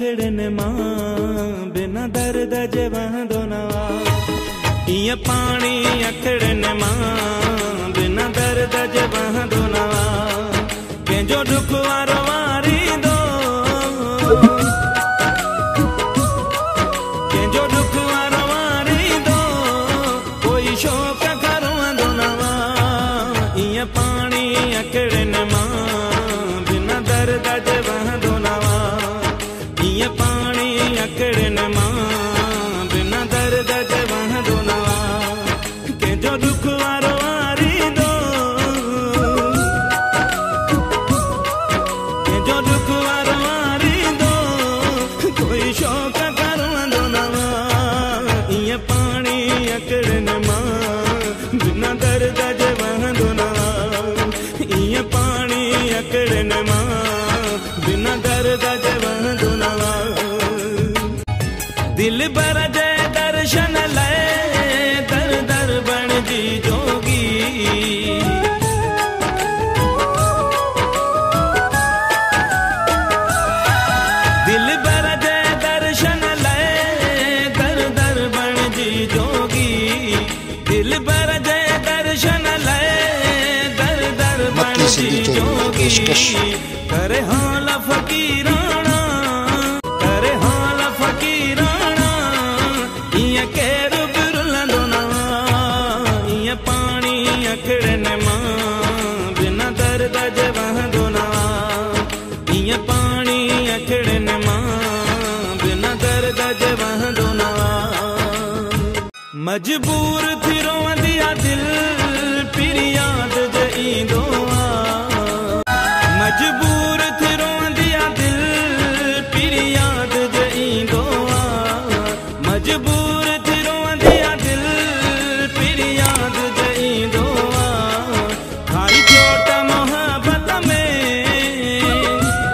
अखड़न मां बिना दर्द जे वहंदो नवा। इय पानी अखड़न मां बिना दर्द जे वहंदो नवा। कंहिंजो दुख वारो वारींदो, कंहिंजो दुख वारो वारींदो, कोई शौक़ करवंदो नवा। इय पानी अखड़न मां बिना दर्द जे वहंदो नवा। इय पानी अखड़न मां बिना दर्द जे वहंदो नवा। कंहिंजो दुख वारो वारींदो, कंहिंजो दुख वारो वारींदो, कोई शौक़ करवंदो नवा। इय पानी अखड़न मां बिना दर्द जे वहंदो नवा। इय पानी अखड़न मां बिना दर्द जे वहंदो नवा। दिल बर जे दर्शन लाइ दर दर बणजी जोगी। दिल बर जे दर्शन लाइ दर दर बणजी जोगी। दिल बर जे दर्शन लाइ दर दर बणजी जोगी। करे हाल फकीराना, करे हाल फकीराना, इय केरु बि रुलंदो नवा। इय पानी अखड़न मां बिना दर्द जे वहंदो नवा। इय पानी अखड़न मां बिना दर्द जे वहंदो नवा। मजबूर थी रोवंदी आ दिल पिरी याद जे ईंदो आ। मजबूर थी रोवंदी आ दिल पिरी याद जे ईंदो आ। मजबूर थी रोवंदी आ दिल पिरी याद जे ईंदो आ। खाई चोट मोहब्बत में,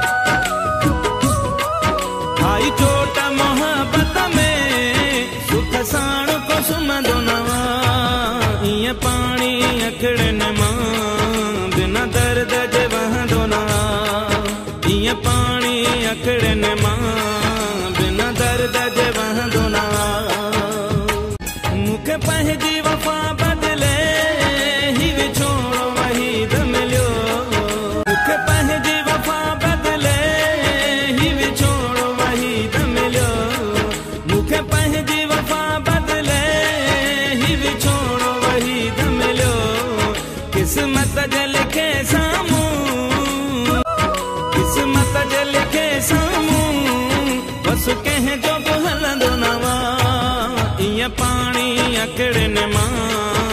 खाई चोट मोहब्बत में, सुख साण को सुम्हंदो नवा। इय पानी अखड़न मां बिना दर्द जे वहंदो नवा। इय पानी अखड़न मां बिना दर्द जे वहंदो नवा। मूंखे पंहिंजी वफ़ा बदिले ही विछोड़ो वहीद मिलियो। मूंखे पंहिंजी वफ़ा बदिले ही विछोड़ो वहीद मिलियो। मूंखे पंहिंजी वफ़ा बदिले ही विछोड़ो वहीद मिलियो। किस्मत जे लिखे साम्हूं, किस्मत जे लिखे साम्हूं, बस कंहिंजो बि हलंदो नवा। इय पानी अखड़न मां